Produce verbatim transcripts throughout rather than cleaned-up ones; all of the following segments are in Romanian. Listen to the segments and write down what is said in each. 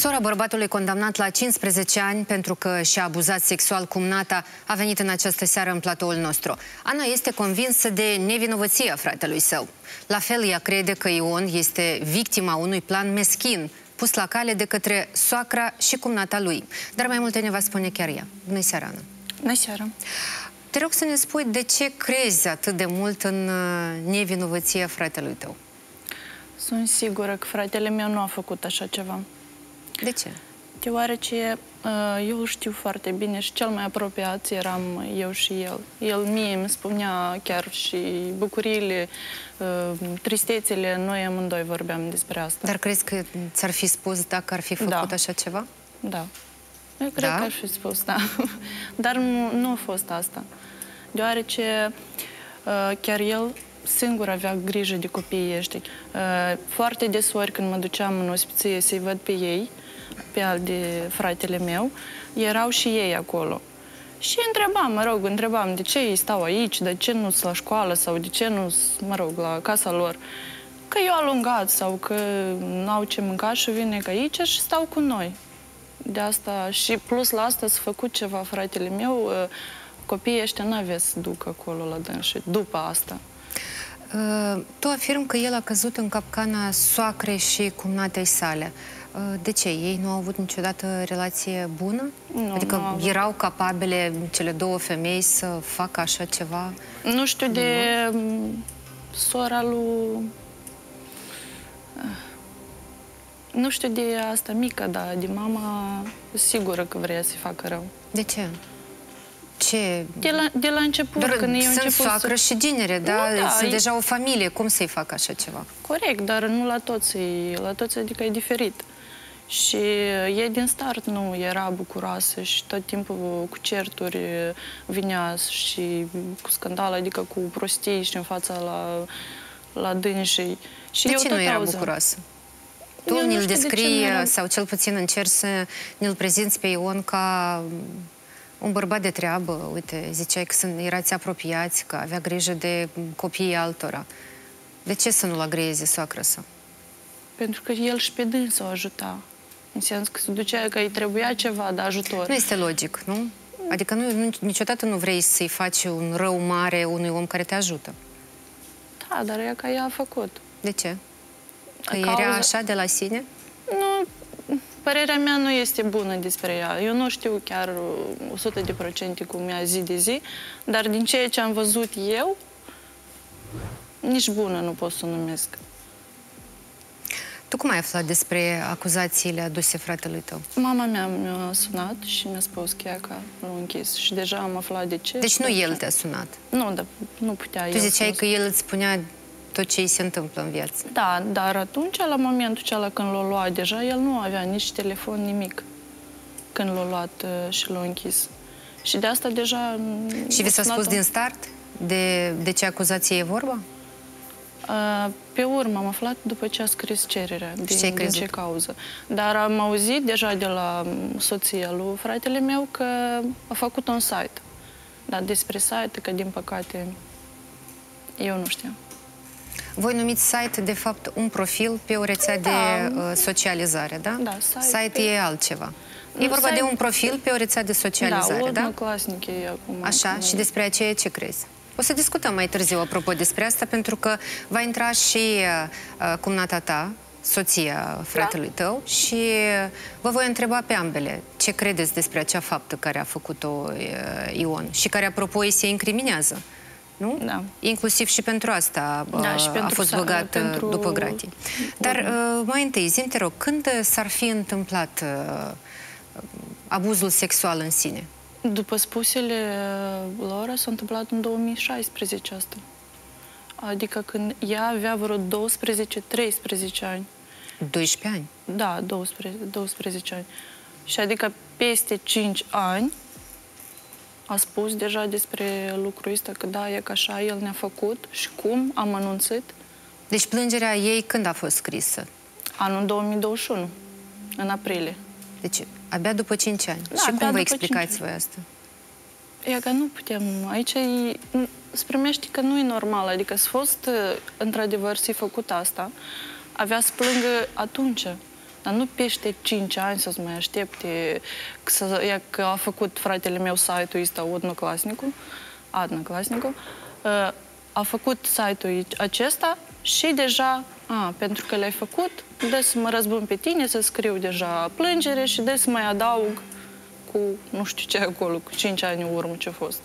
Sora bărbatului condamnat la cincisprezece ani pentru că și-a abuzat sexual cumnata a venit în această seară în platoul nostru. Ana este convinsă de nevinovăția fratelui său. La fel, ea crede că Ion este victima unui plan meschin pus la cale de către soacra și cumnata lui. Dar mai multe ne va spune chiar ea. Bună seara, Ana! Bună seara! Te rog să ne spui de ce crezi atât de mult în nevinovăția fratelui tău? Sunt sigură că fratele meu nu a făcut așa ceva. De ce? Deoarece eu îl știu foarte bine și cel mai apropiat eram eu și el. El mie îmi spunea chiar și bucuriile, tristețele, noi amândoi vorbeam despre asta. Dar crezi că ți-ar fi spus dacă ar fi făcut da. așa ceva? Da. Eu cred da? că ar fi spus, da. Dar nu, nu a fost asta. Deoarece chiar el singur avea grijă de copiii ăștia. Foarte desori când mă duceam în ospiție să-i văd pe ei, pe al de fratele meu, erau și ei acolo. Și întrebam, mă rog, întrebam de ce ei stau aici, de ce nu sunt la școală sau de ce nu sunt, mă rog, la casa lor. Că eu alungat sau că n-au ce mânca și vine că aici și stau cu noi. De asta și plus la asta s-a făcut ceva fratele meu, copiii ăștia n-avea să duc acolo la dânsi după asta. Uh, tu afirmi că el a căzut în capcana soacrei și cumnatei sale. Uh, de ce? Ei nu au avut niciodată relație bună? Nu, adică nu erau capabile cele două femei să facă așa ceva? Nu știu de sora lui... Nu știu de asta mică, dar de mama sigură că vrea să-i facă rău. De ce? Ce? De la, de la început, dar când sunt început soacră să... și ginere, da? Nu, da? Sunt e... deja o familie, cum să-i facă așa ceva? Corect, dar nu la toți, la toți adică e diferit. Și ei din start nu era bucuroasă și tot timpul cu certuri vinea și cu scandal, adică cu prostii și în fața la, la dânsii. Și de eu ce tot nu era auzeam. bucuroasă? Tu ne-l descrii, de era... sau cel puțin încerci să ne-l prezinți pe Ion ca un bărbat de treabă. Uite, ziceai că erați apropiați, că avea grijă de copiii altora. De ce să nu-l agreieze soacră sa? Pentru că el și pe dânsă o ajuta. În sens că se ducea că îi trebuia ceva de ajutor. Nu este logic, nu? Adică nu, niciodată nu vrei să-i faci un rău mare unui om care te ajută. Da, dar ea ca ea a făcut. De ce? Că Cauza... era așa de la sine? Nu, părerea mea nu este bună despre ea. Eu nu știu chiar o sută de procente cum ea zi de zi, dar din ceea ce am văzut eu, nici bună nu pot să o numesc. Tu cum ai aflat despre acuzațiile aduse fratelui tău? Mama mea mi-a sunat și mi-a spus că ea că l-a închis. Și deja am aflat de ce. Deci nu el te-a sunat? Nu, dar nu putea. Tu ziceai că el îți spunea tot ce îi se întâmplă în viață. Da, dar atunci, la momentul acela când l-a luat deja, el nu avea nici telefon, nimic. Când l-a luat și l-a închis. Și de asta deja... Și vi s-a spus din start de, de ce acuzație e vorba? Pe urmă am aflat după ce a scris cererea, din, ce din ce cauză. Dar am auzit deja de la soția lui fratele meu că a făcut un site. Dar despre site, că din păcate eu nu știu. Voi numiți site, de fapt, un profil pe o rețea da. de uh, socializare, da? Da, site, site pe... e altceva. Nu, e vorba site... de un profil pe o rețea de socializare, da? Da, urmăclasnic e acum. Așa, acum... și despre aceea ce crezi? O să discutăm mai târziu, apropo, despre asta, pentru că va intra și uh, cumnata ta, soția fratelui da. tău, și vă voi întreba pe ambele ce credeți despre acea faptă care a făcut-o uh, Ion și care, apropo, îi se incriminează. Nu? Da. Inclusiv și pentru asta uh, da, și pentru a fost băgat pentru... după gratii. Dar uh, mai întâi, zi-mi, te rog, când s-ar fi întâmplat uh, abuzul sexual în sine? După spusele lor, s-a întâmplat în două mii șaisprezece asta. Adică când ea avea vreo douăsprezece treisprezece ani. doisprezece ani? Da, douăsprezece ani. Și adică peste cinci ani a spus deja despre lucrul ăsta, că da, e că așa el ne-a făcut și cum am anunțat. Deci plângerea ei când a fost scrisă? Anul două mii douăzeci și unu, în aprilie. Deci, abia după cinci ani. Da, și cum vă explicați voi asta? E că nu putem. Aici se primește că nu e normal. Adică s-a fost, într-adevăr, s-a făcut asta. Avea să plângă atunci. Dar nu peste cinci ani să-ți mai aștepte că, să, ia, că a făcut fratele meu site-ul ăsta, Odnoclasnicul, Adnoclasnicul, a făcut site-ul acesta și deja, a, pentru că l-ai făcut, de să mă răzbun pe tine, să scriu deja plângere și de să mai adaug cu nu știu ce acolo, cu cinci ani în urmă ce a fost.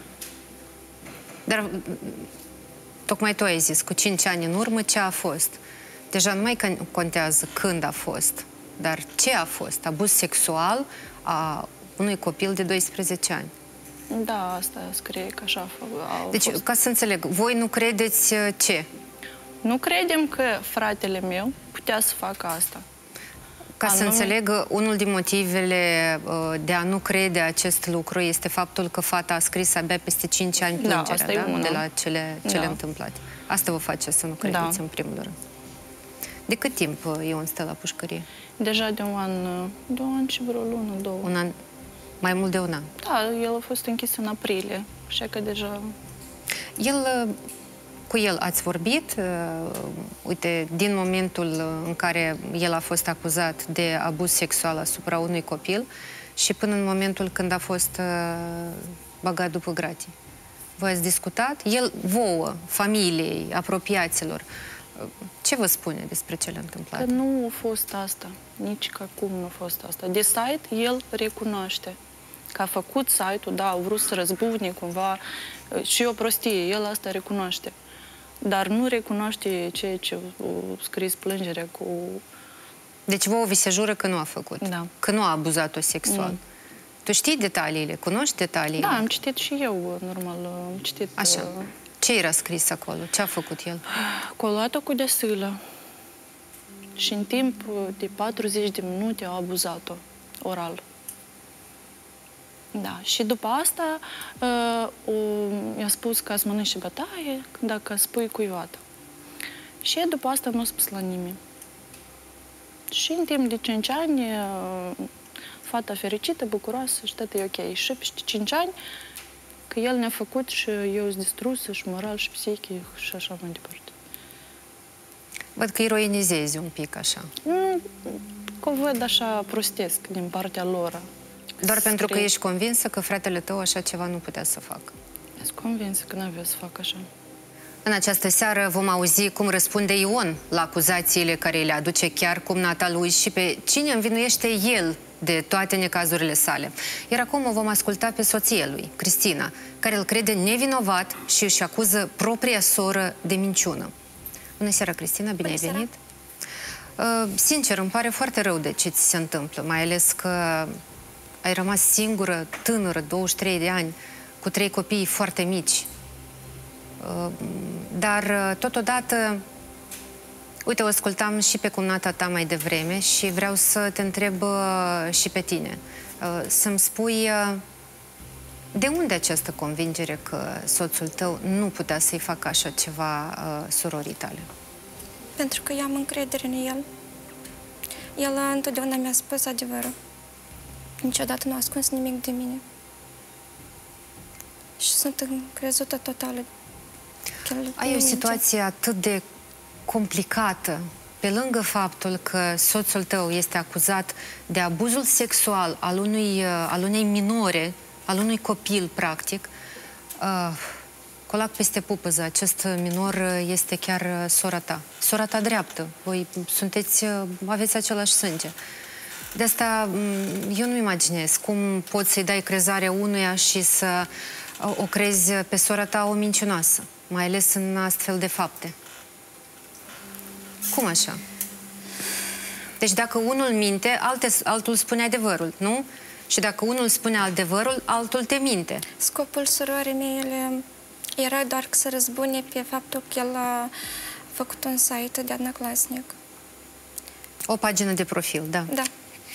Dar tocmai tu ai zis, cu cinci ani în urmă, ce a fost? Deja nu mai contează când a fost, dar ce a fost? Abuz sexual a unui copil de doisprezece ani. Da, asta scrie că așa a Deci, fost. ca să înțeleg, voi nu credeți ce? Nu credem că fratele meu putea să facă asta. Ca să înțeleg, unul din motivele de a nu crede acest lucru este faptul că fata a scris abia peste cinci ani plângerea, da, da? De la cele, cele da. întâmplate. Asta vă face să nu credeți, da. în primul rând. De cât timp Ion stă la pușcărie? Deja de un an, de un an și vreo lună, două. Un an? Mai mult de un an? Da, el a fost închis în aprilie, așa că deja... El... Cu el ați vorbit? Uh, uite, din momentul în care el a fost acuzat de abuz sexual asupra unui copil și până în momentul când a fost uh, băgat după gratii. Voi ați discutat? El, vouă, familiei, apropiaților, uh, ce vă spune despre cele întâmplate? Că nu a fost asta. Nici că acum nu a fost asta. De site, el recunoaște că a făcut site-ul, da, au vrut să răzbune cumva și o prostie. El asta recunoaște. Dar nu recunoaște ceea ce a scris plângerea cu... Deci vouă vi se jură că nu a făcut? Da. Că nu a abuzat-o sexual? Mm. Tu știi detaliile? Cunoști detaliile? Da, am citit și eu, normal, am citit... Așa. Ce era scris acolo? Ce a făcut el? Că a luat-o cu desâlă și în timp de patruzeci de minute a abuzat-o oral. Da, și după asta i-a spus că ați mănânci și bătaie dacă spui cuiva. Și după asta nu a spus la nimeni. Și în timp de cinci ani, fata fericită, bucuroasă și tot e ok. Și peste cinci ani, că el ne-a făcut și eu sunt distrusă și moral și psihic și așa mai departe. Văd că ironizezi un pic așa. Nu, că o văd așa prostesc din partea lor. Doar pentru că ești convinsă că fratele tău așa ceva nu putea să facă. Sunt convinsă că n-avea să facă așa. În această seară vom auzi cum răspunde Ion la acuzațiile care le aduce chiar cumnata lui și pe cine învinuiește el de toate necazurile sale. Iar acum o vom asculta pe soția lui, Cristina, care îl crede nevinovat și își acuză propria soră de minciună. Bună seara, Cristina, bine ai venit! Uh, sincer, îmi pare foarte rău de ce ți se întâmplă, mai ales că ai rămas singură, tânără, douăzeci și trei de ani, cu trei copii foarte mici. Dar, totodată, uite, o ascultam și pe cumnata ta mai devreme și vreau să te întreb și pe tine. Să-mi spui de unde această convingere că soțul tău nu putea să-i facă așa ceva surorii tale? Pentru că eu am încredere în el. El întotdeauna mi-a spus adevărul. Niciodată nu a ascuns nimic de mine. Și sunt încrezută totală. Ai o situație atât de complicată, pe lângă faptul că soțul tău este acuzat de abuzul sexual al, unui, al unei minore, al unui copil, practic. Uh, colac peste pupăză, acest minor este chiar sora ta. Sora ta dreaptă. Voi sunteți, aveți același sânge. De asta eu nu imaginez cum poți să-i dai crezare unuia și să o crezi pe sora ta o mincinoasă, mai ales în astfel de fapte. Cum așa? Deci dacă unul minte, alte, altul spune adevărul, nu? Și dacă unul spune adevărul, altul te minte. Scopul surorii mele era doar să răzbune pe faptul că el a făcut un site de Adnoclasnic. O pagină de profil, da. Da.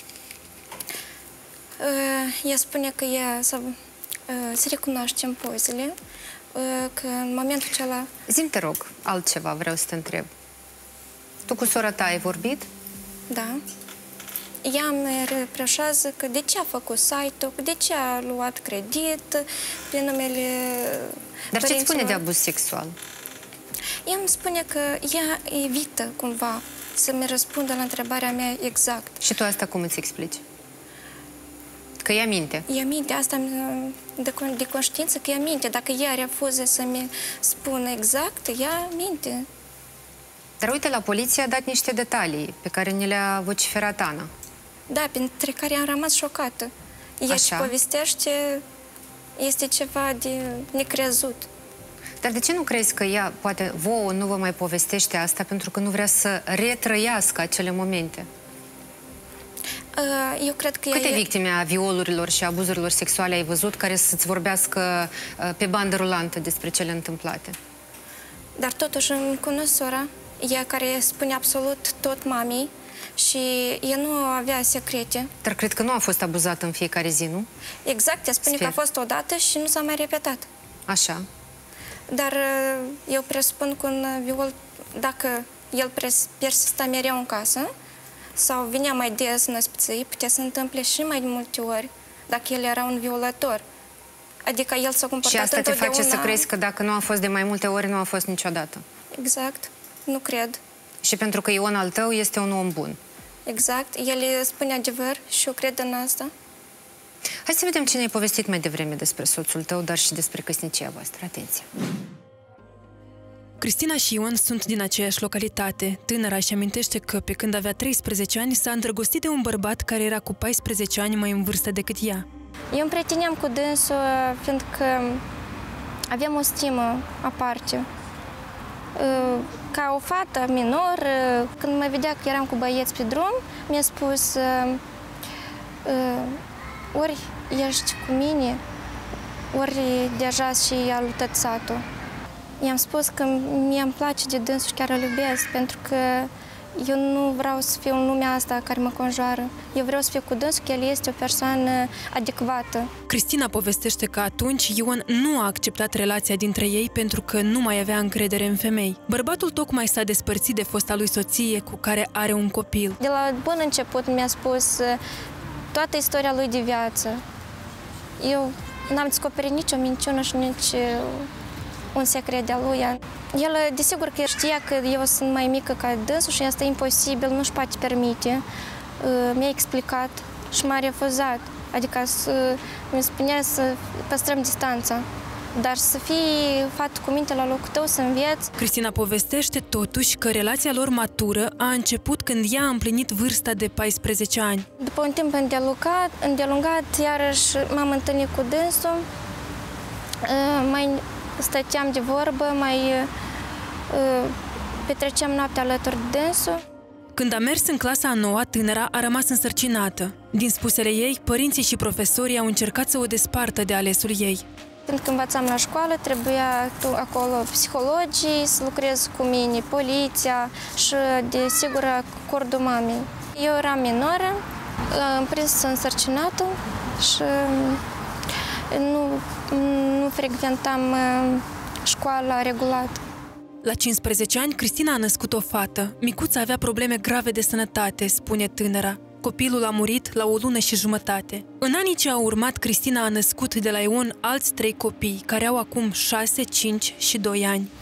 Ea spune că ea să, să recunoaștem pozele, că în momentul acela... Zi-mi, te rog, altceva vreau să te întreb. Tu cu sora ta ai vorbit? Da. Ea îmi reproșează că de ce a făcut site-ul, de ce a luat credit pe numele... Dar ce-ți spune de abuz sexual? Ea îmi spune că ea evită cumva să-mi răspundă la întrebarea mea exact. Și tu asta cum îți explici? Că ea minte. Ea minte, asta de, de conștiință că ea minte. Dacă ea refuză să-mi spună exact, ea minte. Dar uite, la poliție a dat niște detalii pe care ne le-a vociferat Ana. Da, pentru care am rămas șocată. Ea ce povestește este ceva de necrezut. Dar de ce nu crezi că ea, poate vouă, nu vă mai povestește asta pentru că nu vrea să retrăiască acele momente? Eu cred că Câte ea victime a violurilor și abuzurilor sexuale ai văzut care să-ți vorbească pe bandă rulantă despre cele întâmplate? Dar totuși îmi cunosc sora, ea care spune absolut tot mamei și ea nu avea secrete. Dar cred că nu a fost abuzată în fiecare zi, nu? Exact, ea spune Sper. că a fost odată și nu s-a mai repetat. Așa. Dar eu presupun că un viol, dacă el persista mereu în casă sau vinea mai des în ospiței, putea să întâmple și mai multe ori dacă el era un violator. Adică el s-a comportat Și asta te întotdeauna... face să crezi că dacă nu a fost de mai multe ori, nu a fost niciodată. Exact. Nu cred. Și pentru că Ion al tău este un om bun. Exact. El spune adevăr și eu cred în asta. Hai să vedem ce ne-ai povestit mai devreme despre soțul tău, dar și despre căsnicia voastră. Atenție! Cristina și Ion sunt din aceeași localitate. Tânăra își amintește că, pe când avea treisprezece ani, s-a îndrăgostit de un bărbat care era cu paisprezece ani mai în vârstă decât ea. Eu îmi prieteneam cu dânsul, fiindcă aveam o stimă aparte. Ca o fată minor, când mă vedea că eram cu băieți pe drum, mi-a spus: ori ești cu mine, ori deja și a luptat satul. I-am spus că mie îmi place de dânsul și chiar îl iubesc, pentru că eu nu vreau să fiu în lumea asta care mă conjoară. Eu vreau să fiu cu dânsul, că el este o persoană adecvată. Cristina povestește că atunci Ion nu a acceptat relația dintre ei pentru că nu mai avea încredere în femei. Bărbatul tocmai s-a despărțit de fosta lui soție, cu care are un copil. De la bun început mi-a spus toată istoria lui de viață. Eu n-am descoperit nicio minciună și nici un secret de-a lui. El, desigur că știa că eu sunt mai mică ca dânsul și asta e imposibil, nu-și poate permite. Mi-a explicat și m-a refuzat. Adică mi spunea să păstrăm distanța. Dar să fii fată cu minte la locul tău, să înveți. Cristina povestește totuși că relația lor matură a început când ea a împlinit vârsta de paisprezece ani. După un timp îndelungat, îndelungat iarăși m-am întâlnit cu dânsul. Mai stăteam de vorbă, mai petreceam noaptea alături de dânsul. Când a mers în clasa a noua, tânăra a rămas însărcinată. Din spusele ei, părinții și profesorii au încercat să o despartă de alesul ei. Când învățam la școală, trebuia acolo psihologii să lucrez cu mine, poliția și, desigur, acordul mamei. Eu eram minoră, am prins însărcinată și nu, nu frecventam școala regulat. La cincisprezece ani, Cristina a născut o fată. Micuța avea probleme grave de sănătate, spune tânăra. Copilul a murit la o lună și jumătate. În anii ce au urmat, Cristina a născut de la Ion alți trei copii, care au acum șase, cinci și doi ani.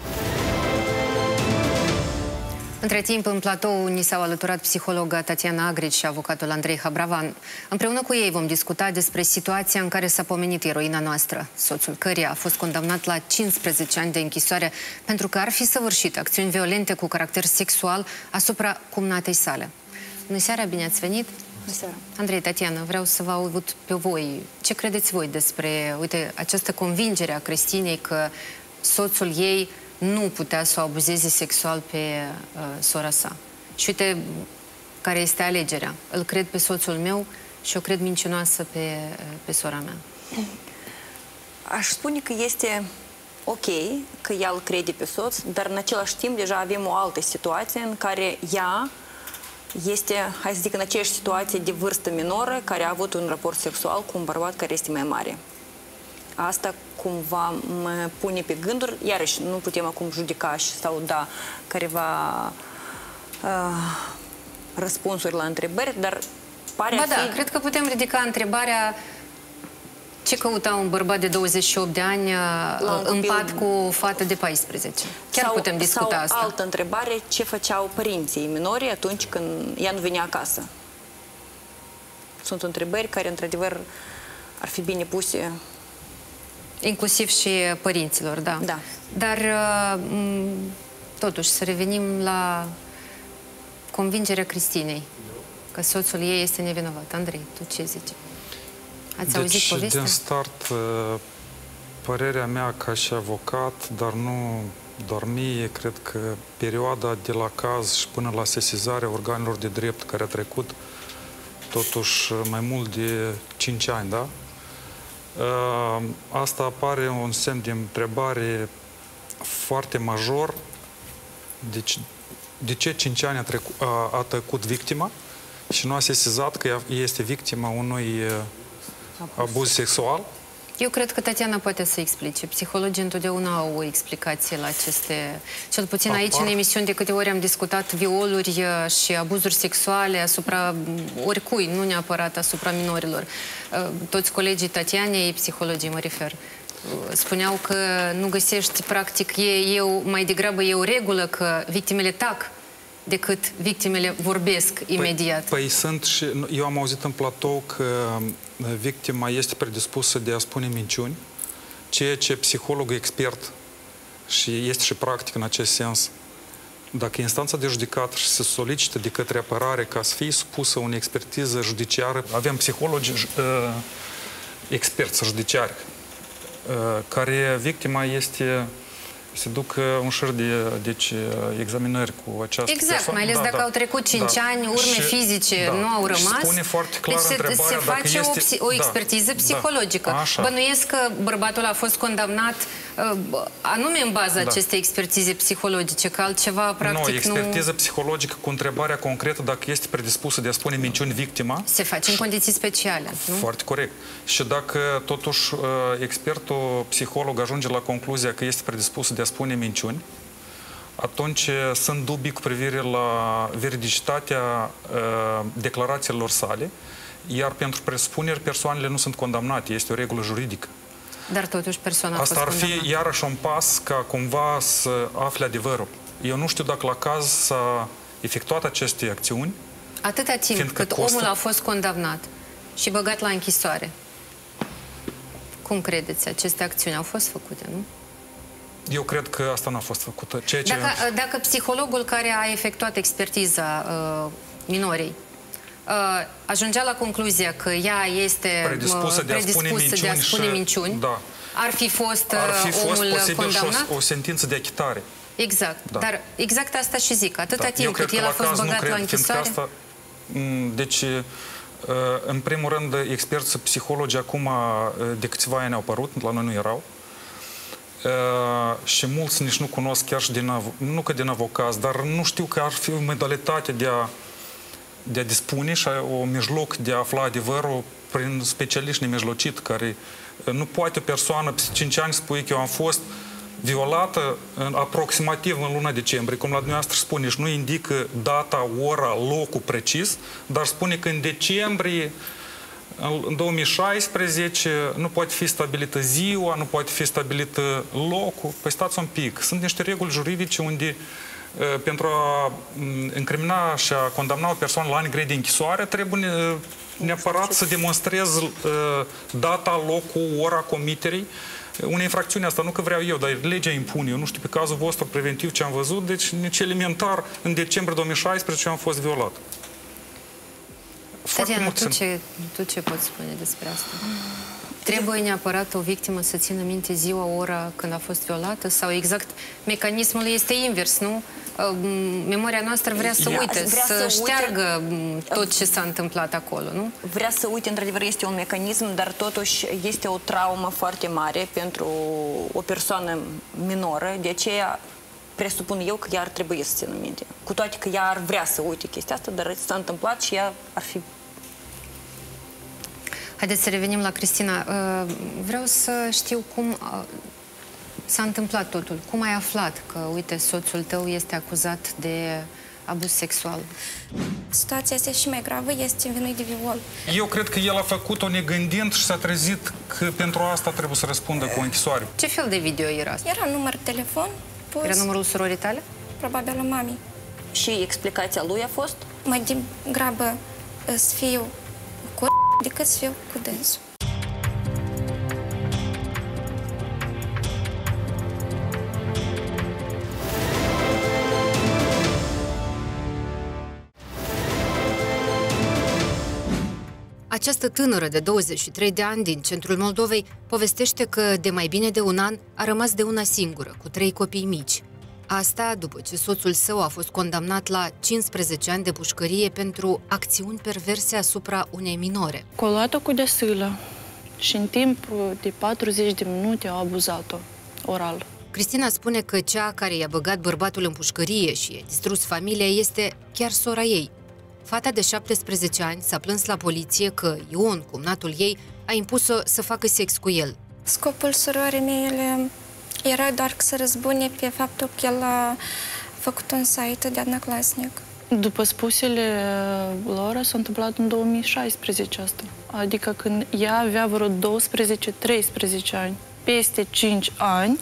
Între timp, în platou ni s-au alăturat psihologa Tatiana Agrici și avocatul Andrei Habravan. Împreună cu ei vom discuta despre situația în care s-a pomenit eroina noastră, soțul căreia a fost condamnat la cincisprezece ani de închisoare pentru că ar fi săvârșit acțiuni violente cu caracter sexual asupra cumnatei sale. Bună seara, bine ați venit! Bună seara! Andrei, Tatiana, vreau să vă aud pe voi. Ce credeți voi despre, uite, această convingere a Cristinei că soțul ei nu putea să o abuzeze sexual pe uh, sora sa? Și uite care este alegerea. Îl cred pe soțul meu și o cred mincinoasă pe, uh, pe sora mea. Aș spune că este ok că ea îl crede pe soț, dar în același timp deja avem o altă situație în care ea este, hai să zic, în aceeași situație de vârstă minoră, care a avut un raport sexual cu un bărbat care este mai mare. Asta cumva mă pune pe gânduri, iarăși nu putem acum judeca sau da careva uh, răspunsuri la întrebări, dar pare ba a fi... da, cred că putem ridica întrebarea Ce căuta un bărbat de douăzeci și opt de ani în pat cu o fată de paisprezece? Chiar sau, putem discuta sau asta. altă întrebare, ce făceau părinții minori atunci când ea nu venea acasă? Sunt întrebări care, într-adevăr, ar fi bine puse. Inclusiv și părinților, da. Da. Dar, totuși, să revenim la convingerea Cristinei că soțul ei este nevinovat. Andrei, tu ce zici? Ați deci, auzit povestea? Din start, părerea mea ca și avocat, dar nu doar mie, cred că perioada de la caz și până la sesizarea organelor de drept care a trecut totuși mai mult de cinci ani, da? Asta apare un semn de întrebare foarte major. Deci, de ce cinci ani a, trecut, a, a tăcut victima și nu a sesizat că este victima unui abuz sexual? Eu cred că Tatiana poate să explice. Psihologii întotdeauna au o explicație la aceste... Cel puțin aici, în emisiuni, de câte ori am discutat violuri și abuzuri sexuale asupra oricui, nu neapărat asupra minorilor. Toți colegii Tatianei, psihologii mă refer, spuneau că nu găsești, practic, e, eu, mai degrabă e o regulă că victimele tac decât victimele vorbesc imediat. Păi, păi sunt și... Eu am auzit în platou că victima este predispusă de a spune minciuni, ceea ce psihologul expert și este și practic în acest sens. Dacă instanța de judecată și se solicită de către apărare ca să fie supusă unei expertiză judiciară, avem psihologi uh, experți judiciari, uh, care victima este... se duc un șir de deci, examinări cu această exact, persoană. Mai ales da, dacă da, au trecut cinci da. ani, urme și, fizice da, nu au rămas. Spune foarte clar deci se, întrebarea se face dacă este, o, o expertiză da, psihologică. Da, Bănuiesc că bărbatul a fost condamnat uh, anume în baza da. acestei expertize psihologice, că altceva practic nu... Nu, expertiză psihologică cu întrebarea concretă dacă este predispusă de a spune minciuni victima. Se face în condiții speciale, nu? Foarte corect. Și dacă totuși expertul psiholog ajunge la concluzia că este predispusă de a spune minciuni, atunci sunt dubii cu privire la veridicitatea uh, declarațiilor sale, iar pentru presupuneri persoanele nu sunt condamnate, este o regulă juridică. Dar totuși persoana a Asta fost ar fi condamnată. iarăși un pas ca cumva să afle adevărul. Eu nu știu dacă la caz s-a efectuat aceste acțiuni. Atâta timp cât costă... omul a fost condamnat și băgat la închisoare, cum credeți, aceste acțiuni au fost făcute, nu? Eu cred că asta nu a fost făcută. Ceea ce... Dacă, dacă psihologul care a efectuat expertiza uh, minorii uh, ajungea la concluzia că ea este predispusă de a spune minciuni, de a spune și, minciuni da. ar fi fost, ar fi fost omul posibil condamnat? o, o sentință de achitare. Exact. Da. Dar exact asta și zic. Atâta Da. timp cât el a fost băgat la închisoare... Asta, deci, în primul rând, experți psihologi acum de câțiva ani au apărut, la noi nu erau. Uh, și mulți nici nu cunosc chiar și din, nu că din avocați, dar nu știu că ar fi o modalitate de a, de a dispune și o mijloc de a afla adevărul prin specialiști nemijlocit, care nu poate o persoană pe cinci ani spune că eu am fost violată în, aproximativ în luna decembrie, cum la dumneavoastră spune, și nu indică data, ora, locul precis, dar spune că în decembrie în două mii șaisprezece nu poate fi stabilită ziua, nu poate fi stabilită locul. Păi stați un pic. Sunt niște reguli juridice unde pentru a incrimina și a condamna o persoană la ani grei de închisoare trebuie neapărat să demonstrez data, locul, ora comiterii unei infracțiuni. Asta nu că vreau eu, dar legea impune. Eu nu știu pe cazul vostru preventiv ce am văzut, deci nici elementar în decembrie două mii șaisprezece am fost violat. Tatiana, tu ce, tu ce poți spune despre asta? Trebuie neapărat o victimă să țină minte ziua, ora când a fost violată? Sau exact mecanismul este invers, nu? Memoria noastră vrea să uite, vrea să, să șteargă uite, tot ce s-a întâmplat acolo, nu? Vrea să uite, într-adevăr, este un mecanism, dar totuși este o traumă foarte mare pentru o persoană minoră, de aceea presupun eu că ea ar trebui să țină minte. Cu toate că ea ar vrea să uite chestia asta, dar s-a întâmplat și ea ar fi... Haideți să revenim la Cristina. Vreau să știu cum s-a întâmplat totul. Cum ai aflat că, uite, soțul tău este acuzat de abuz sexual. Situația este și mai gravă, este învinuit de viol. Eu cred că el a făcut-o negândind și s-a trezit că pentru asta trebuie să răspundă cu o închisoare. Ce fel de video era asta? Era număr de telefon pus, Era numărul surorii tale? probabil la mami. Și explicația lui a fost? Mai degrabă să fiu cu decât să fiu cu dânsul. Această tânără de douăzeci și trei de ani din centrul Moldovei povestește că de mai bine de un an a rămas de una singură, cu trei copii mici. Asta după ce soțul său a fost condamnat la cincisprezece ani de pușcărie pentru acțiuni perverse asupra unei minore. Că a luat-o cu desâlă și în timp de patruzeci de minute a abuzat-o oral. Cristina spune că cea care i-a băgat bărbatul în pușcărie și i-a distrus familia este chiar sora ei. Fata de șaptesprezece ani s-a plâns la poliție că Ion, cumnatul ei, a impus-o să facă sex cu el. Scopul surorii mele era doar să răzbune pe faptul că el a făcut un site de adnăclasnic. După spusele lor, s-a întâmplat în două mii șaisprezece asta. Adică când ea avea vreo douăsprezece treisprezece ani. Peste cinci ani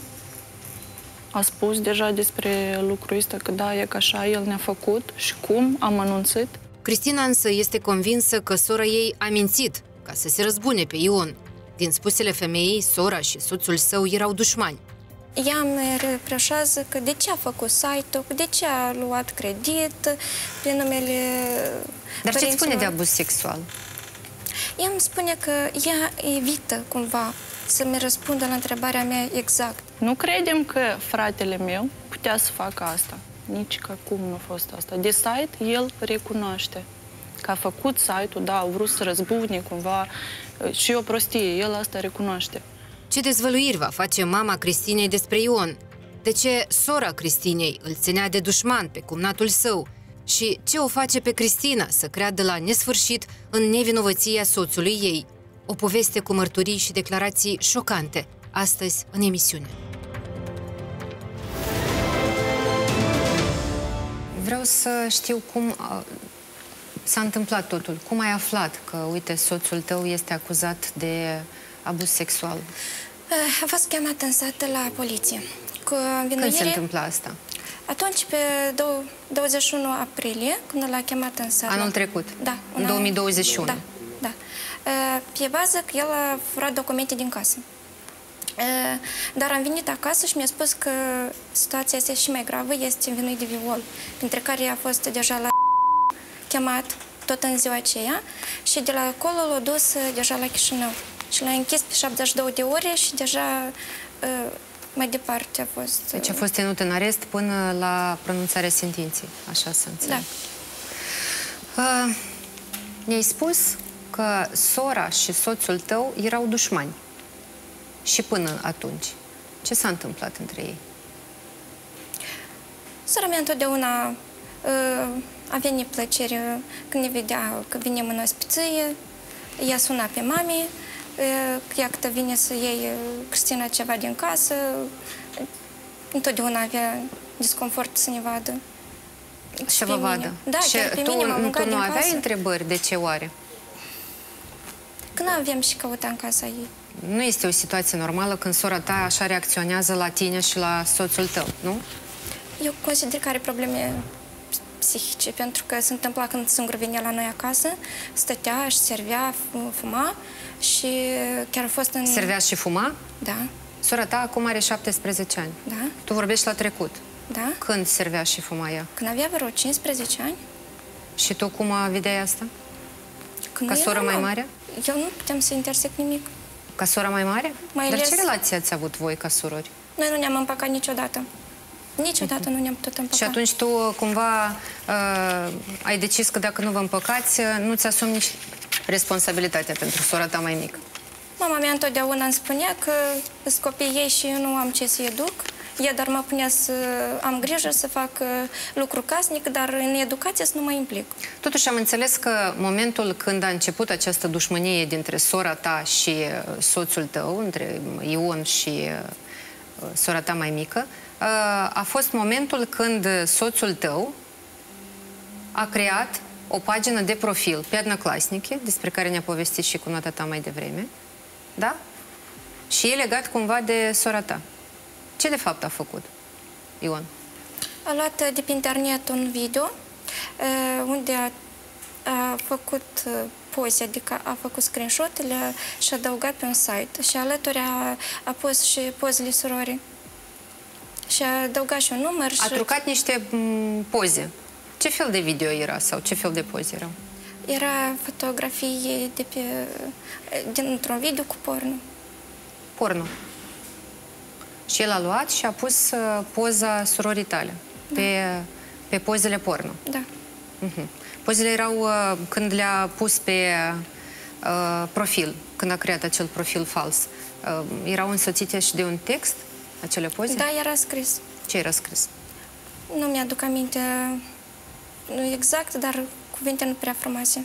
a spus deja despre lucrul ăsta, că da, e că așa el ne-a făcut și cum am anunțat. Cristina însă este convinsă că sora ei a mințit ca să se răzbune pe Ion. Din spusele femeii, sora și soțul său erau dușmani. Ea îmi reproșează că de ce a făcut site-ul, de ce a luat credit pe numele Dar ce părinților. spune de abuz sexual? Ea îmi spune că ea evită cumva să-mi răspundă la întrebarea mea exact. Nu credem că fratele meu putea să facă asta. Nici că cum nu a fost asta. De site, el recunoaște că a făcut site-ul, da, au vrut să răzbune cumva și o prostie, el asta recunoaște. Ce dezvăluiri va face mama Cristinei despre Ion? De ce sora Cristinei îl ținea de dușman pe cumnatul său? Și ce o face pe Cristina să creadă la nesfârșit în nevinovăția soțului ei? O poveste cu mărturii și declarații șocante, astăzi în emisiune. Vreau să știu cum s-a întâmplat totul. Cum ai aflat că, uite, soțul tău este acuzat de abuz sexual? A fost chemat în sat la poliție. Cu Când se întâmplă asta? Atunci, pe douăzeci și unu aprilie, când l-a chemat în sat. Anul trecut? Da. În două mii douăzeci și unu? Da, da. Pe bază că el a furat documente din casă. Dar am venit acasă și mi-a spus că situația este și mai gravă, este învinuit de viol, printre care a fost deja la chemat tot în ziua aceea și de la acolo l-a dus deja la Chișinău. Și l-a închis pe șaptezeci și două de ore și deja mai departe a fost... Deci a fost ținut în arest până la pronunțarea sentinței, așa să înțeleg. Da. Uh, ne-ai spus că sora și soțul tău erau dușmani. Și până atunci, ce s-a întâmplat între ei? Sora mea întotdeauna uh, avea neplăcere când ne vedea că venim în ospiție, ea suna pe mami, uh, că ea câtă vine să iei Cristina ceva din casă, întotdeauna avea disconfort să ne vadă. Să vă vadă? Da, și chiar pe tu, mine m-a tu nu aveai casă. întrebări de ce oare? Că nu aveam și căuta în casa ei. Nu este o situație normală când sora ta așa reacționează la tine și la soțul tău, nu? Eu consider că are probleme psihice, pentru că se întâmpla când singur venea la noi acasă, stătea, își servea, fuma și chiar a fost în... Servea și fuma? Da. Sora ta acum are șaptesprezece ani. Da. Tu vorbești la trecut. Da. Când servea și fuma ea? Când avea vreo cincisprezece ani. Și tu cum vedeai asta? Când Ca soră mai mare? Eu nu puteam să intersec nimic. Ca soră mai mare? Mai Dar ales... ce relație ați avut voi ca surori? Noi nu ne-am împăcat niciodată. Niciodată uh-huh. nu ne-am putut împăca. Și atunci tu cumva uh, ai decis că dacă nu vă împăcați, nu ți-asumi nici responsabilitatea pentru sora ta mai mică. Mama mea întotdeauna îmi spunea că sunt copiii ei și eu nu am ce să-i educ. Ea doar mă punea să am grijă, să fac lucru casnic, dar în educație să nu mă implic. Totuși am înțeles că momentul când a început această dușmănie dintre sora ta și soțul tău, între Ion și sora ta mai mică, a fost momentul când soțul tău a creat o pagină de profil pe Одноклассники, despre care ne-a povestit și cu nota ta mai devreme, da? Și e legat cumva de sora ta. Ce de fapt a făcut, Ion? A luat de pe internet un video unde a, a făcut poze, adică a făcut screenshot-urile și a adăugat pe un site. Și alături a, a pus și pozele surorii. Și a adăugat și un număr. A și... trucat niște poze. Ce fel de video era sau ce fel de poze erau? Era fotografii de pe, dintr-un video cu porno. Porno. Și el a luat și a pus uh, poza surorii tale da. pe, pe pozele porno. Da. Uh-huh. Pozele erau uh, când le-a pus pe uh, profil, când a creat acel profil fals. Uh, erau însoțite și de un text, acele poze? Da, era scris. Ce era scris? Nu mi-aduc aminte nu exact, dar cuvinte nu prea frumoase.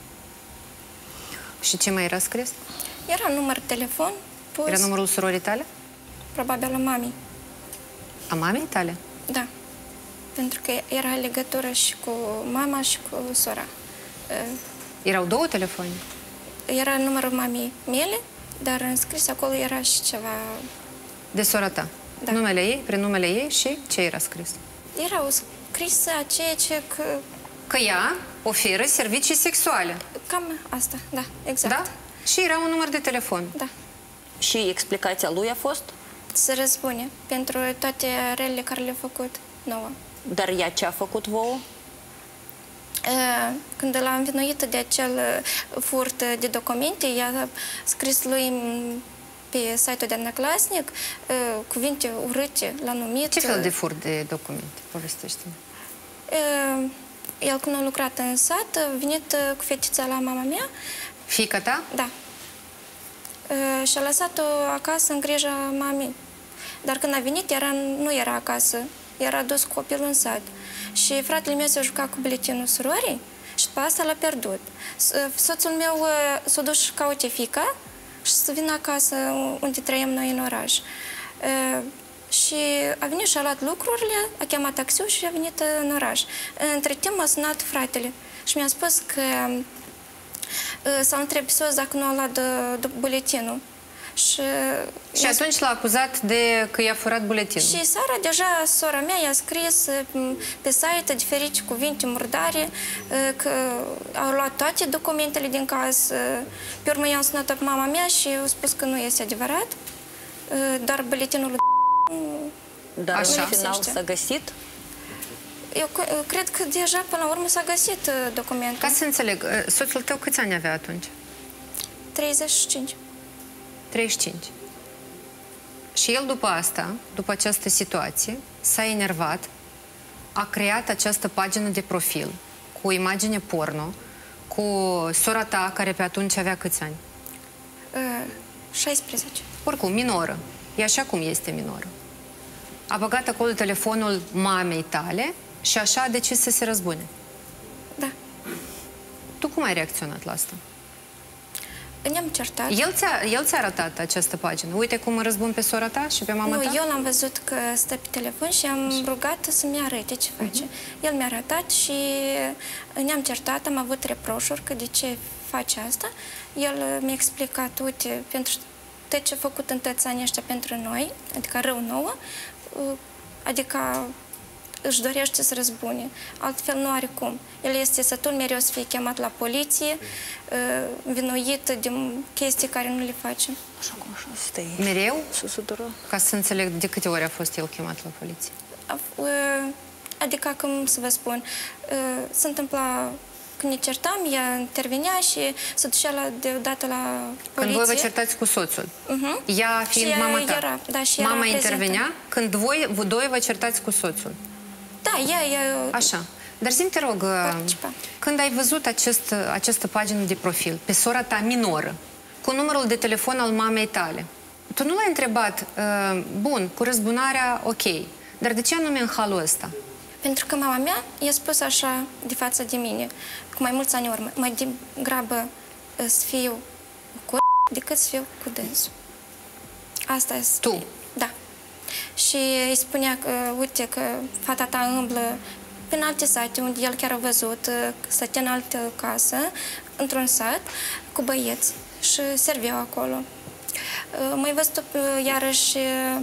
Și ce mai era scris? Era număr de telefon. Poz. Era numărul surorii tale? Probabil a mamei. A mamei tale? Da. Pentru că era legătură și cu mama și cu sora. Erau două telefoane? Era numărul mamei mele, dar înscris acolo era și ceva... De sora ta? Da. Numele ei, prenumele ei și ce era scris? Erau scris aceea ce... Că, că ea oferă servicii sexuale. Cam asta, da, exact. Da? Și era un număr de telefon. Da. Și explicația lui a fost? Să răzbune pentru toate relele care le-a făcut nouă. Dar ea ce a făcut vouă? Când l-a învinuit de acel furt de documente, ea a scris lui pe site-ul de Одноклассник cuvinte urâte, l-a numit... Ce fel de furt de documente? Povestește-mi. El, când a lucrat în sat, a venit cu fetița la mama mea. Fiica ta? Da. Și a lăsat-o acasă în grija mamei. Dar când a venit, era, nu era acasă. Era dus copilul în sat. Și fratele meu s-a jucat cu buletinul surorii și după asta l-a pierdut. Soțul meu s-a dus și caute fiica și să vină acasă unde trăim noi în oraș. Și a venit și a luat lucrurile, a chemat taxiul și a venit în oraș. Între timp m-a sunat fratele și mi-a spus că să-l întreb pe soț dacă nu a luat de, de buletinul. Și, și atunci l-a acuzat de că i-a furat buletinul. Și seara deja sora mea i-a scris pe site diferite cuvinte murdare, că au luat toate documentele din casă. Pe urmă i-am sunat pe mama mea și au spus că nu este adevărat, dar buletinul lui Dar în final s-a găsit? Eu cred că deja până la urmă s-a găsit documentul. Ca să înțeleg, soțul tău câți ani avea atunci? treizeci și cinci. treizeci și cinci. Și el după asta, după această situație, s-a enervat, a creat această pagină de profil cu imagine porno, cu sora ta, care pe atunci avea câți ani? șaisprezece. Oricum, minoră. E așa cum este minoră. A băgat acolo telefonul mamei tale și așa a decis să se răzbune. Da. Tu cum ai reacționat la asta? Ne-am certat. El ți-a el ți-a arătat această pagină. Uite cum răzbun pe sora ta și pe mama nu, ta? Nu, eu l-am văzut că stă pe telefon și am rugat să-mi arate ce face. Uh-huh. El mi-a arătat și ne-am certat, am avut reproșuri că de ce face asta. El mi-a explicat, uite, pentru tot ce a făcut întățanii ăștia pentru noi, adică rău nouă, adică își dorește să răzbune. Altfel nu are cum. El este sătul mereu să fie chemat la poliție, vinuit de chestii care nu le face. Așa cum așa stai. Mereu? Susudură. Ca să înțeleg de câte ori a fost el chemat la poliție. Adică, cum să vă spun, se întâmpla când ne certam, ea intervenea și se ducea la, deodată la poliție. Când voi vă certați cu soțul. Uh-huh. Ea fiind și mama ta. Era, da, și mama era intervenea prezentă. Când voi, voi doi vă certați cu soțul. Da, ea... ea Așa. Dar zi-mi, te rog, participa. Când ai văzut acest, această pagină de profil pe sora ta minoră, cu numărul de telefon al mamei tale, tu nu l-ai întrebat, bun, cu răzbunarea, ok, dar de ce anume în halul ăsta? Pentru că mama mea i-a spus așa de față de mine, cu mai mulți ani urmă, mai degrabă să fiu cu decât să fiu cu dânsul. Asta este. Tu? Da. Și îi spunea că, uite, că fata ta îmblă prin alte sate, unde el chiar a văzut, stătea în altă casă, într-un sat, cu băieți și serveau acolo. Mai văzut iarăși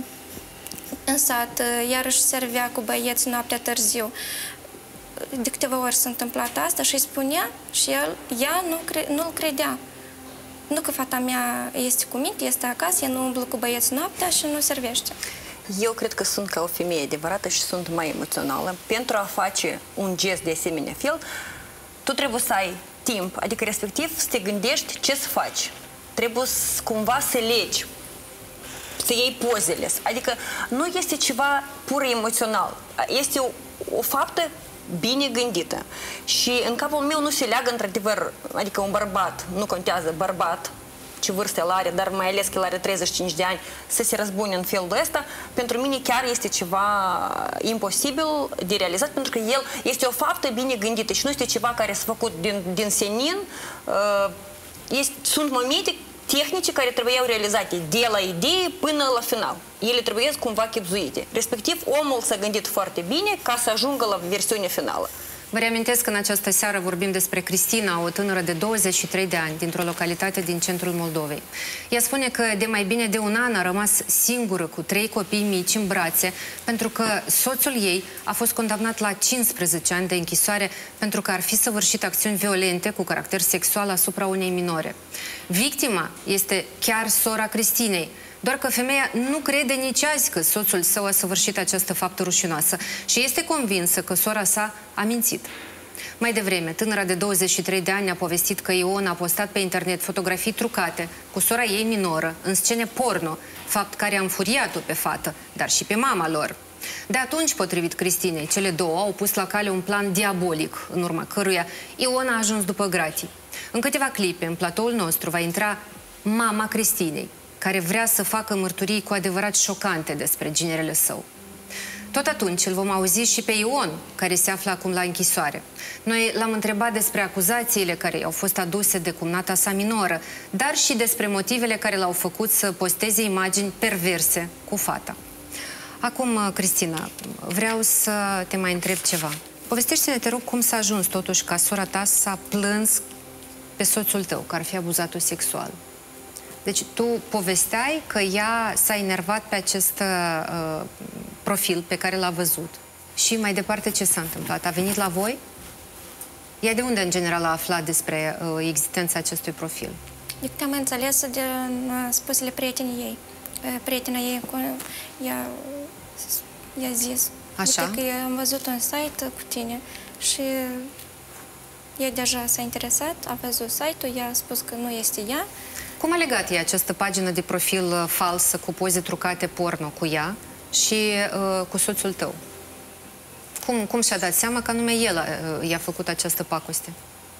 în sat, iarăși servea cu băieți noaptea târziu. De câteva ori s-a întâmplat asta și îi spunea și el, ea nu cre, nu-l credea. Nu că fata mea este cu minte, este acasă, ea nu umblă cu băieți noaptea și nu servește. Eu cred că sunt ca o femeie adevărată și sunt mai emoțională. Pentru a face un gest de asemenea fel, tu trebuie să ai timp, adică respectiv să te gândești ce să faci. Trebuie să, cumva să legi, să iei pozele. Adică nu este ceva pur emoțional. Este o, o faptă bine gândită. Și în capul meu nu se leagă într-adevăr, adică un bărbat, nu contează bărbat, ce vârstă el are, dar mai ales că el are treizeci și cinci de ani, să se răzbune în felul ăsta, pentru mine chiar este ceva imposibil de realizat, pentru că el este o faptă bine gândită și nu este ceva care s-a făcut din, din senin. Este, sunt momente tehnice care trebuiau realizate de la idee până la final. Ele trebuie cumva chibzuite. Respectiv, omul s-a gândit foarte bine ca să ajungă la versiunea finală. Vă reamintesc că în această seară vorbim despre Cristina, o tânără de douăzeci și trei de ani, dintr-o localitate din centrul Moldovei. Ea spune că de mai bine de un an a rămas singură cu trei copii mici în brațe, pentru că soțul ei a fost condamnat la cincisprezece ani de închisoare pentru că ar fi săvârșit acțiuni violente cu caracter sexual asupra unei minore. Victima este chiar sora Cristinei, doar că femeia nu crede nici azi că soțul său a săvârșit această faptă rușinoasă și este convinsă că sora sa a mințit. Mai devreme, tânăra de douăzeci și trei de ani a povestit că Ion a postat pe internet fotografii trucate cu sora ei minoră în scene porno, fapt care a înfuriat-o pe fată, dar și pe mama lor. De atunci, potrivit Cristinei, cele două au pus la cale un plan diabolic, în urma căruia Ion a ajuns după gratii. În câteva clipe, în platoul nostru, va intra mama Cristinei, care vrea să facă mărturii cu adevărat șocante despre ginerele său. Tot atunci îl vom auzi și pe Ion, care se află acum la închisoare. Noi l-am întrebat despre acuzațiile care i-au fost aduse de cumnata sa minoră, dar și despre motivele care l-au făcut să posteze imagini perverse cu fata. Acum, Cristina, vreau să te mai întreb ceva. Povestește-ne, te rog, cum s-a ajuns totuși ca sora ta să plâns pe soțul tău, că ar fi abuzat-o sexual. Deci tu povesteai că ea s-a enervat pe acest uh, profil pe care l-a văzut. Și mai departe ce s-a întâmplat? A venit la voi? Ea de unde, în general, a aflat despre uh, existența acestui profil? De câte am înțeles din uh, spusele prietenii ei. Uh, prietena ei i-a i-a zis. Așa? Uite că am văzut un site cu tine și ea deja s-a interesat, a văzut site-ul, i-a spus că nu este ea. Cum a legat ea această pagină de profil uh, falsă cu poze trucate porno cu ea și uh, cu soțul tău? Cum, cum și-a dat seama că anume el uh, i-a făcut această pacoste?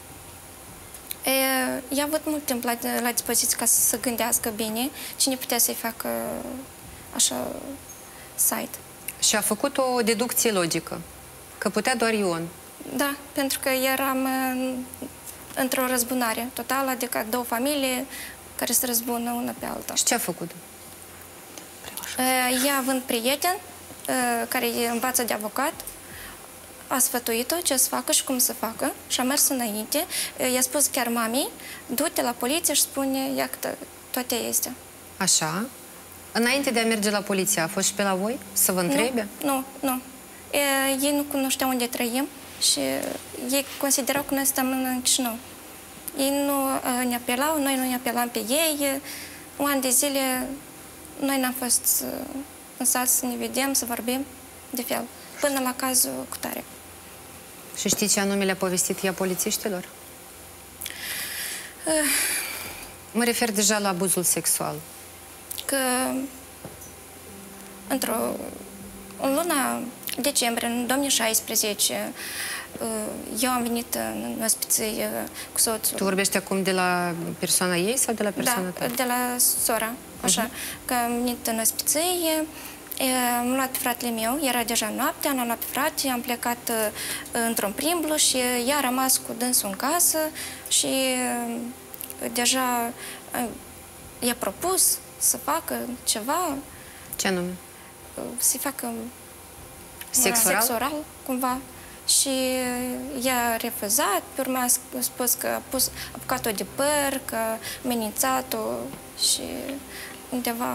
E, i-a avut mult timp la, la dispoziție ca să se gândească bine cine putea să-i facă așa site. Și a făcut o deducție logică, că putea doar Ion. Da, pentru că eram într-o răzbunare totală, adică două familii care se răzbună una pe alta. Și ce a făcut? Ea, având prieten care învață de avocat, a sfătuit-o ce să facă și cum să facă și a mers înainte. I-a spus chiar mamei, du-te la poliție și spune, iată, toate este. Așa? Înainte de a merge la poliție, a fost și pe la voi să vă întrebe? Nu, nu, nu. E, ei nu cunoșteau unde trăim și ei considerau că noi stăm în Chișinău. Ei nu uh, ne apelau, noi nu ne apelam pe ei. Un an de zile noi n-am fost uh, în sat să ne vedem, să vorbim de fel, până la cazul cu tare. Și știi ce anume le-a povestit ea polițiștilor? Uh, mă refer deja la abuzul sexual. Că într-o în luna decembrie, în două mii șaisprezece, eu am venit în ospiție cu soțul. Tu vorbești acum de la persoana ei sau de la persoana ta? Da, de la sora, așa. Uh-huh. Că am venit în ospiție, am luat pe fratele meu, era deja noaptea, am luat pe frate, am plecat într-un plimblu și ea a rămas cu dânsul în casă și deja i-a propus să facă ceva. Ce anume? Să facă sex oral? sex oral, cumva. și ea a refuzat, pe urmă a spus că a pus, a apucat-o de păr, că a amenințat-o și undeva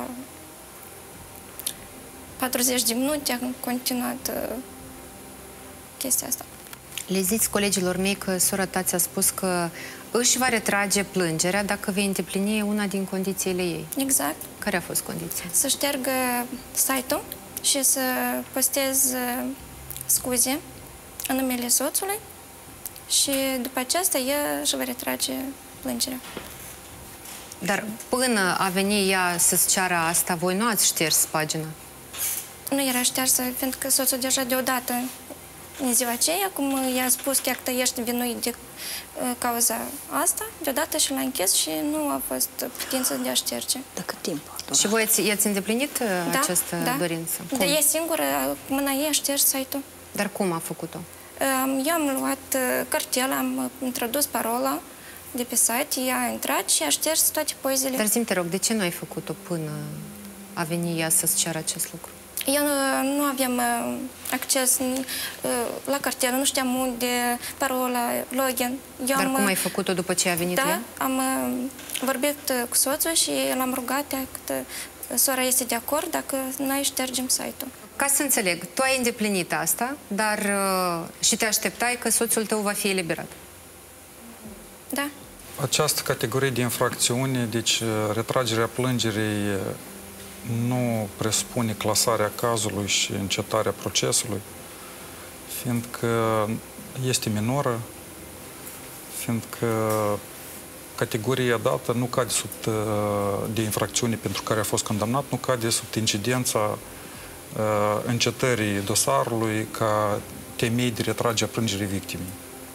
patruzeci de minute a continuat uh, chestia asta. Le ziți colegilor mei că sora ta ți-a spus că își va retrage plângerea dacă vei îndeplini una din condițiile ei. Exact. Care a fost condiția? Să șteargă site-ul și să postez uh, scuze în numele soțului și după aceasta ea își va retrage plângerea. Dar până a venit ea să-ți ceară asta, voi nu ați șters pagina? Nu era ștearsă, pentru că soțul deja deodată în ziua aceea, cum i-a spus că tu ești vinuit de uh, cauza asta, deodată și l-a închis și nu a fost putință de a șterge. De cât timp? Și voi i-ați îndeplinit uh, da, această da. dorință? Cum? De ea singură, mâna ei a șters site-ul. Dar cum a făcut-o? Uh, eu am luat uh, cartel, am introdus parola de pe site, ea a intrat și a șters toate poezile. Dar zi-mi, te rog, de ce nu ai făcut-o până a venit ea să-ți ceară acest lucru? Eu nu, nu aveam uh, acces uh, la cartel, nu știam unde, parola, login. Eu Dar am, cum ai făcut-o după ce a venit da, ea? am uh, vorbit uh, cu soțul și l-am rugat că uh, sora este de acord dacă noi ștergem site-ul. Ca să înțeleg, tu ai îndeplinit asta, dar uh, și te așteptai că soțul tău va fi eliberat. Da. Această categorie de infracțiune, deci retragerea plângerii, nu presupune clasarea cazului și încetarea procesului, fiindcă este minoră, fiindcă categoria dată nu cade sub de infracțiune pentru care a fost condamnat, nu cade sub incidența încetării dosarului ca temei de retragere a plângerii victimei.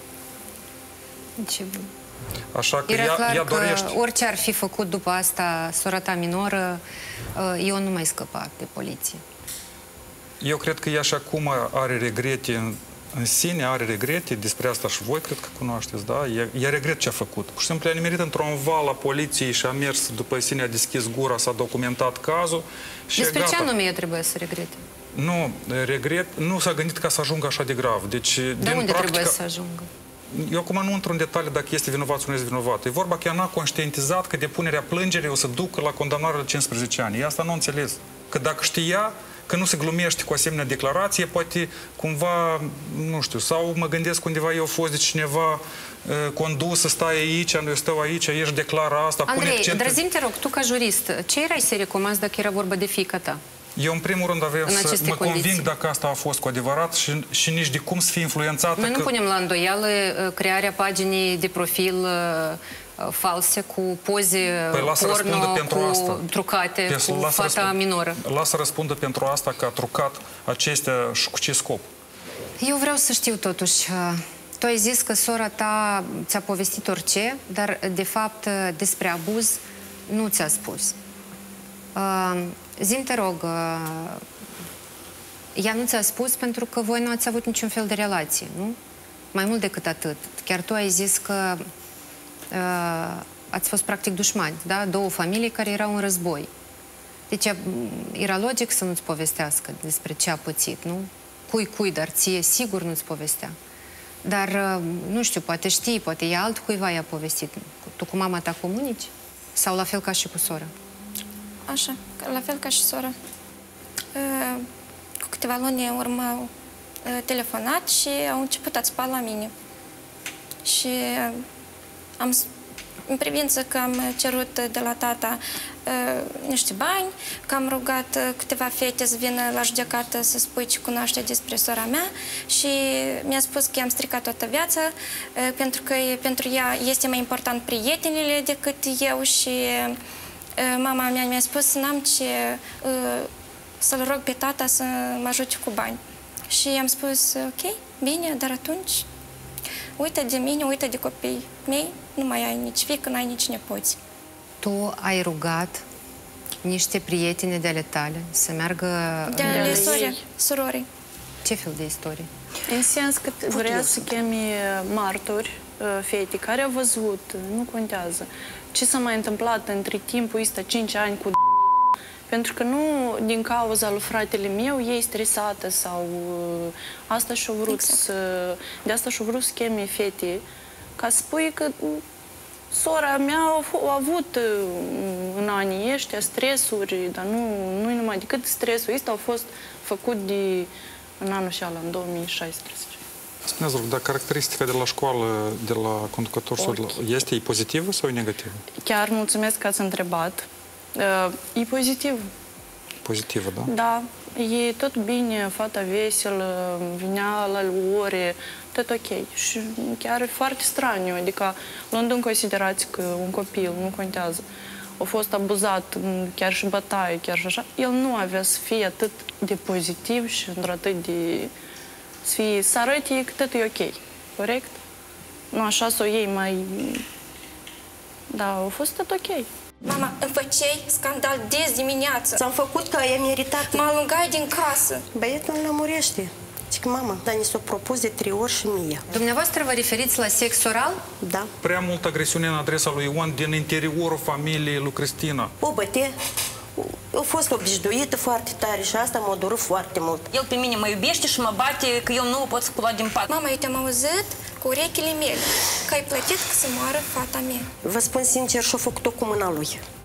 Ce bun. Așa că Era ea, clar ea că dorește. orice ar fi făcut după asta sora ta minoră, eu nu mai scăpa de poliție. Eu cred că ea și acum are regrete în, în sine, are regrete, despre asta și voi cred că cunoașteți, da? Ea, ea regret ce a făcut. Pur și simplu a nimerit într-un val a poliției și a mers după sine, a deschis gura, s-a documentat cazul și Despre gata. ce anume eu trebuie să regrete? Nu, regret, nu s-a gândit ca să ajungă așa de grav. Deci, De din unde practica, trebuie să ajungă? Eu acum nu intru în detalii dacă este vinovat sau nu este vinovat. E vorba că ea n-a conștientizat că depunerea plângerii o să ducă la condamnarea la cincisprezece ani. Ea asta nu a înțeles. Că dacă știa că nu se glumește cu asemenea declarație, poate cumva, nu știu, sau mă gândesc undeva eu fost de cineva uh, condus să stai aici, eu stau aici, ești declară asta, pune Andrei, accent. drăzim, te rog, tu ca jurist, ce erai să recomanzi dacă era vorba de fiica ta? Eu, în primul rând, aveam În să aceste mă condiții. conving dacă asta a fost cu adevărat și, și nici de cum să fie influențată. Noi că... nu punem la îndoială uh, crearea paginii de profil uh, false cu poze Păi lasă răspundă porno, pentru cu asta. trucate, Deci, cu lasă fata răspund- minoră. Lasă răspundă pentru asta că a trucat acestea și cu ce scop. Eu vreau să știu totuși, uh, tu ai zis că sora ta ți-a povestit orice, dar de fapt uh, despre abuz nu ți-a spus. Uh, Zi-mi, te rog, uh, ea nu ți-a spus pentru că voi nu ați avut niciun fel de relație, nu? Mai mult decât atât. Chiar tu ai zis că uh, ați fost practic dușmani, da? Două familii care erau în război. Deci era logic să nu-ți povestească despre ce a pățit, nu? Cui, cui, dar ție sigur nu-ți povestea. Dar, uh, nu știu, poate știi, poate e altcuiva i-a povestit. Tu cu mama ta comunici? Sau la fel ca și cu sora? Așa, la fel ca și sora. Cu câteva luni în urmă au telefonat și au început a țipa la mine. Și am, în privință că am cerut de la tata niște bani, că am rugat câteva fete să vină la judecată să spui ce cunoaște despre sora mea și mi-a spus că i-am stricat toată viața pentru că pentru ea este mai important prietenile decât eu și mama mea mi-a spus n-am ce uh, să-l rog pe tata să mă ajute cu bani. Și i-am spus, ok, bine, dar atunci uite de mine, uite de copiii mei, nu mai ai nici fiică, n-ai nici nepoți. Tu ai rugat niște prietene de ale tale să meargă... De în- ale sore, surorii. Ce fel de istorie? În sens că vrea să cheme martori, fete care au văzut, nu contează, ce s-a mai întâmplat între timpul ăsta cinci ani cu Pentru că nu din cauza lui fratele meu e stresată sau uh, asta și-o vrut exact. să... De asta și-o vrut să cheme fete, ca să spui că sora mea a, a avut uh, în anii ăștia stresuri, dar nu, nu numai decât stresul ăsta a fost făcut de, în anul ăla, în două mii șaisprezece. Spuneți, rog, dar caracteristica de la școală, de la conducător, okay. este pozitivă sau negativă? Chiar mulțumesc că ați întrebat. Uh, e pozitiv. Pozitivă, da? Da. E tot bine, fata veselă, vinea la ore, tot ok. Și chiar e foarte straniu, adică luând în considerație că un copil, nu contează, a fost abuzat, chiar și bătaie, chiar și așa, el nu avea să fie atât de pozitiv și într-atât de... să fie, să arăte că tot e ok. Corect? Nu așa să o iei mai... Da, a fost tot ok. Mama, îmi făceai scandal des dimineață. Ți-am făcut că ai meritat. Mă alungai din casă. Băietul îl lămurește. Zic, mama, dar ni s-a propus de trei ori și mie. Dumneavoastră vă referiți la sex oral? Da. Prea multă agresiune în adresa lui Ion din interiorul familiei lui Cristina. O băte. Eu fost obișnuită foarte tare și asta m-a durut foarte mult. El pe mine mă iubește și mă bate că eu nu o pot scula din pat. Mama, eu te-am auzit cu urechile mele că ai plătit să moară fata mea. Vă spun sincer, și-a făcut-o cu mâna lui.